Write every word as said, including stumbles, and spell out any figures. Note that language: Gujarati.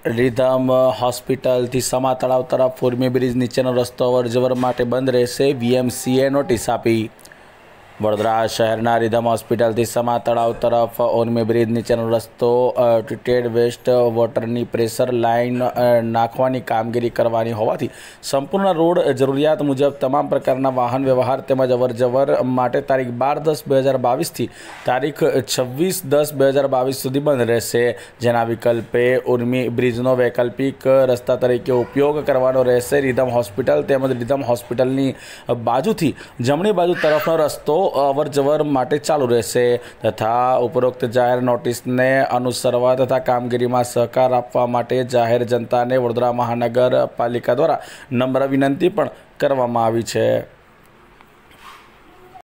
रिधम હોસ્પિટલ થી સમા તળાવ તરફ ઉર્મી બ્રિજ નીચેનો રસ્તો અવરજવર માટે બંધ રહેશે। વીએમસીએ નોટિસ આપી। વડોદરા શહેરના રીધમ હોસ્પિટલથી સમા તળાવ તરફ ઉર્મી બ્રિજ નીચેનો રસ્તો ટ્રીટેડ વેસ્ટ વોટરની પ્રેશર લાઇન નાખવાની કામગીરી કરવાની હોવાથી સંપૂર્ણ રોડ જરૂરિયાત મુજબ તમામ પ્રકારના વાહન વ્યવહાર તેમજ અવરજવર માટે તારીખ બાર દસ બે હજાર બાવીસથી તારીખ છવ્વીસ દસ બે હજાર બાવીસ સુધી બંધ રહેશે, જેના વિકલ્પે ઉર્મી બ્રિજનો વૈકલ્પિક રસ્તા તરીકે ઉપયોગ કરવાનો રહેશે। રીધમ હોસ્પિટલ તેમજ રીધમ હોસ્પિટલની બાજુથી જમણી બાજુ તરફનો રસ્તો અવર જવર માટે ચાલુ રહેશે તથા ઉપરોક્ત જાહેર નોટિસને અનુસરવા તથા કામગીરીમાં સહકાર આપવા માટે જાહેર જનતાને વડોદરા મહાનગરપાલિકા દ્વારા નમ્ર વિનંતી પણ કરવામાં આવી છે।